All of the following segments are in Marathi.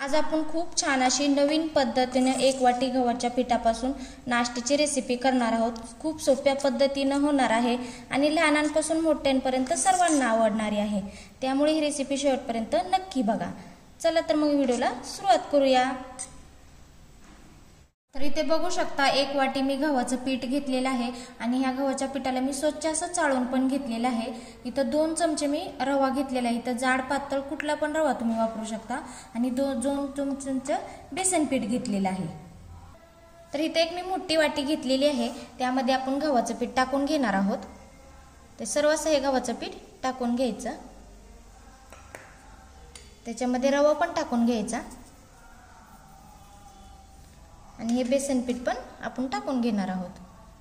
आज आपण खूप छान अशी नवीन पद्धतीने 1 वाटी गव्हाच्या पिठापासून नाश्त्याची रेसिपी करणार आहोत। खूप सोप्या पद्धतीने होणार आहे आणि लहानांपासून मोठ्यांपर्यंत सर्वांना आवडणारी आहे। त्यामुळे ही रेसिपी शेवटपर्यंत नक्की बघा। चला तर मग व्हिडिओला सुरुवात करूया। तर इथे बघू शकता 1 वाटी मी गव्हाचं पीठ घेतलेलं आहे आणि ह्या गव्हाच्या पिठाला मी स्वच्छ असं चाळून पण घेतलेलं आहे। इथं 2 चमचे मी रवा घेतलेला आहे। इथं जाड पातळ कुठला पण रवा तुम्ही वापरू शकता आणि 2 चमचे बेसन पीठ घेतलेलं आहे। तर इथे एक मी मोठी वाटी घेतलेली आहे, त्यामध्ये आपण गव्हाचं पीठ टाकून घेणार आहोत। ते सर्व हे गव्हाचं पीठ टाकून घ्यायचं, त्याच्यामध्ये रवा पण टाकून घ्यायचा आणि हे बेसन पीठ पण आपण टाकून घेणार आहोत।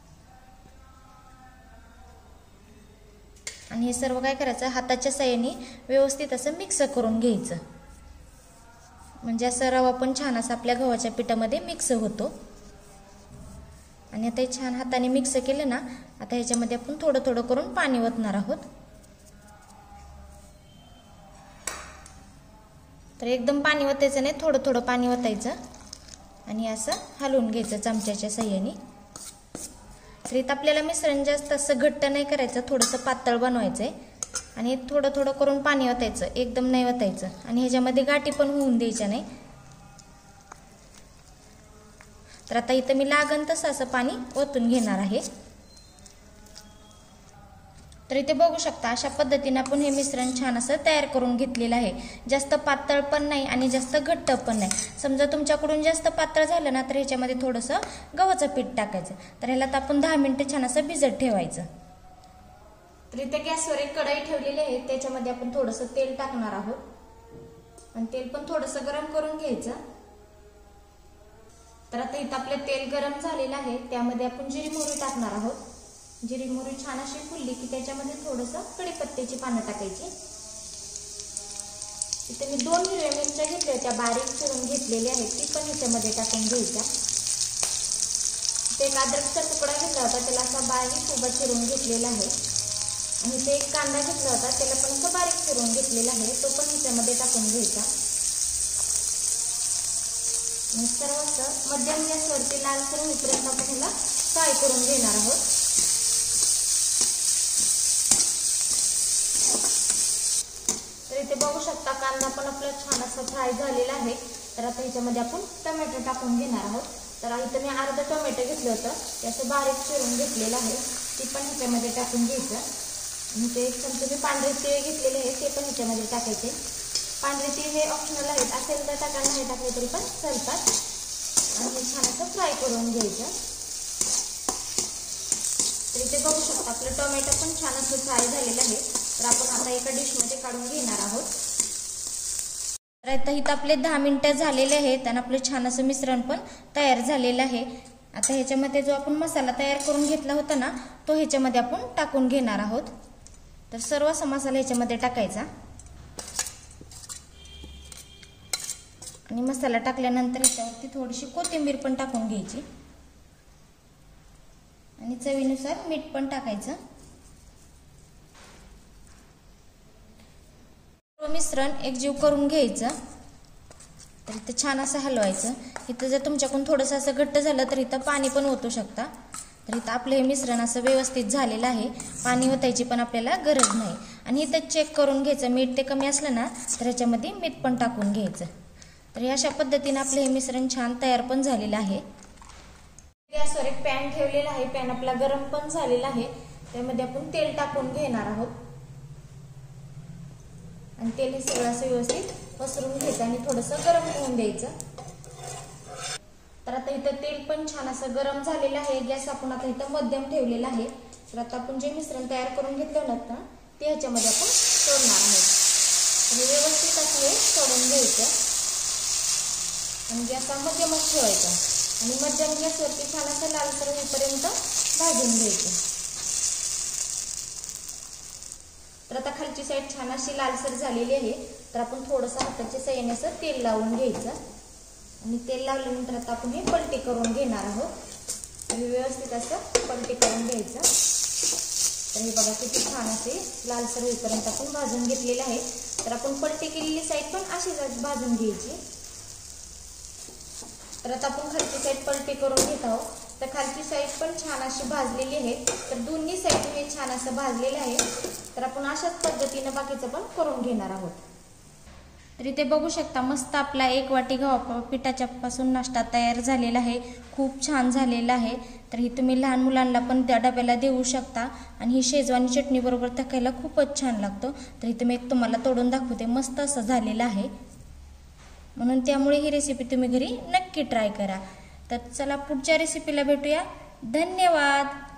आणि हे सर्व काय करायचं, हाताच्या साहाय्याने व्यवस्थित असं मिक्स करून घ्यायचं, म्हणजे असं रवा पण छान असा आपल्या गव्हाच्या पिठामध्ये मिक्स होतो। आणि आता हे छान हाताने मिक्स केलं ना, आता ह्याच्यामध्ये आपण थोडं थोडं करून पाणी ओतणार आहोत। तर एकदम पाणी ओतायचं नाही, थोडं थोडं पाणी ओतायचं आणि असं हलवून घ्यायचं चमच्याच्या साहाय्याने। तर इथं आपल्याला मिश्रण जास्त असं घट्ट नाही करायचं, थोडंसं पातळ बनवायचंय आणि थोडं थोडं करून पाणी ओतायचं, एकदम नाही ओतायचं आणि ह्याच्यामध्ये गाठी पण होऊन द्यायच्या नाही। तर आता इथं मी लागण तसं असं पाणी ओतून घेणार आहे। तर इथे बघू शकता अशा पद्धतीने आपण हे मिश्रण छान असं तयार करून घेतलेलं आहे। जास्त पातळ पण नाही आणि जास्त घट्ट पण नाही। समजा तुमच्याकडून जास्त पातळ झालं ना, तर ह्याच्यामध्ये थोडंसं गव्हाचं पीठ टाकायचं। तर ह्याला आपण 10 मिनिटं छान असं भिजत ठेवायचं। तर इथे गॅसवर एक कढई ठेवलेली आहे, त्याच्यामध्ये आपण थोडंसं तेल टाकणार आहोत आणि तेल पण थोडंसं गरम करून घ्यायचं। तर आता इथं आपलं तेल गरम झालेलं आहे, त्यामध्ये आपण जिरी मोहरी टाकणार आहोत। जिरी मोहरी छान अशी फुलली की त्याच्यामध्ये थोडंसं कढीपत्त्याची पानं टाकायची। इथे मी 2 हिरव्या मिरच्या घेतल्या होत्या, बारीक चिरून घेतलेल्या आहेत, ती पण ह्याच्यामध्ये टाकून घ्यायच्या। एक अद्रकचा तुकडा घेतला होता, त्याला असा बारीक उभा चिरून घेतलेला आहे आणि ते एक कांदा घेतला होता, त्याला पण असं बारीक चिरून घेतलेला आहे, तो पण ह्याच्यामध्ये टाकून घ्यायचा। आणि सर्व असं मध्यम गॅसवरती लालसर होईपर्यंत आपण ह्याला फ्राय करून घेणार आहोत। इथे बघू शकता कांदा पण आपला छान असा फ्राय झालेला आहे। तर आता ह्याच्यामध्ये आपण टोमॅटो टाकून घेणार आहोत। तर इथं मी अर्धा टोमॅटो घेतलं होतं, ते असं बारीक चिरून घेतलेलं आहे, ती पण ह्याच्यामध्ये टाकून घ्यायचं। आणि ते एक चमचे मी पांढरे तीळ घेतलेले आहे, ते पण ह्याच्यामध्ये टाकायचे। पांढरे तीळ हे ऑप्शनल आहेत, असेल तर टाका, नाही टाकले तरी पण चालतात। आणि हे छान असं फ्राय करून घ्यायचं। तर इथे बघू शकता आपलं टोमॅटो पण छान असं फ्राय झालेलं आहे। तर आपण आता एका डिशमध्ये काढून घेणार आहोत। तर आता इथं आपले 10 मिनिटं झालेले आहेत आणि आपलं छान असं मिश्रण पण तयार झालेलं आहे। आता ह्याच्यामध्ये जो आपण मसाला तयार करून घेतला होता ना, तो ह्याच्यामध्ये आपण टाकून घेणार आहोत। तर सर्व असा मसाला ह्याच्यामध्ये टाकायचा आणि मसाला टाकल्यानंतर ह्याच्यावरती थोडीशी कोथिंबीर पण टाकून घ्यायची आणि चवीनुसार मीठ पण टाकायचं। मिश्रण एकजीव करून घ्यायचं। तर इथं छान असं हलवायचं। इथं जर तुमच्याकडून थोडंसं असं घट्ट झालं तर इथं पाणी पण ओतू शकता। तर इथं आपलं हे मिश्रण असं व्यवस्थित झालेलं आहे, पाणी ओतायची पण आपल्याला गरज नाही। आणि इथं चेक करून घ्यायचं, मीठ ते कमी असलं ना तर ह्याच्यामध्ये मीठ पण टाकून घ्यायचं। तर अशा पद्धतीने आपलं हे मिश्रण छान तयार पण झालेलं आहे। गॅसवर एक पॅन ठेवलेला आहे, पॅन आपला गरम पण झालेला आहे, त्यामध्ये आपण तेल टाकून घेणार आहोत आणि तेल हे सगळं असं व्यवस्थित पसरून घ्यायचं आणि थोडंसं गरम होऊन द्यायचं। तर आता इथं तेल पण छान असं गरम झालेलं आहे, गॅस आपण आता इथं मध्यम ठेवलेला आहे। तर आता आपण जे मिश्रण तयार करून घेतलं ना, ते ह्याच्यामध्ये आपण सोडणार आहोत आणि व्यवस्थित असं हे सोडून घ्यायचं आणि गॅस मध्यमच ठेवायचा आणि मध्यम गॅसवरती छान असं लालसर होईपर्यंत भाजून घ्यायचं। तर आता खालची साईड छान अशी लालसर झालेली आहे। तर आपण थोडंसं हाताच्या साहाय्याने असं तेल लावून घ्यायचं आणि तेल लावल्यानंतर आता आपण हे पलटी करून घेणार आहोत आणि व्यवस्थित असं पलटी करून घ्यायचं। तर हे बघा किती छान असे लालसर होईपर्यंत आपण भाजून घेतलेले आहे। तर आपण पलटी केलेली साईड पण अशीच भाजून घ्यायची। तर आता आपण खालची साईड पलटी करून घेत आहोत. तर खालची साईड पण छान अशी भाजलेली आहे. तर दोन्ही साईड हे छान असं भाजलेलं आहे. तर आपण अशाच पद्धतीने बाकीचं पण करून घेणार आहोत. तर इथे बघू शकता मस्त आपला 1 वाटी गव्हा पिठाच्या पासून नाश्ता तयार झालेला आहे. खूप छान झालेला आहे. तर ही तुम्ही लहान मुलांना पण त्या डब्याला देऊ शकता आणि ही शेजवानी चटणी बरोबर खायला खूपच छान लागतो. तर इथे मी तुम्हाला तोडून दाखवते. मस्त असं झालेलं आहे. म्हणून त्यामुळे ही रेसिपी तुम्ही घरी नक्की ट्राय करा. तर चला पुढच्या रेसिपीला भेटूया. धन्यवाद.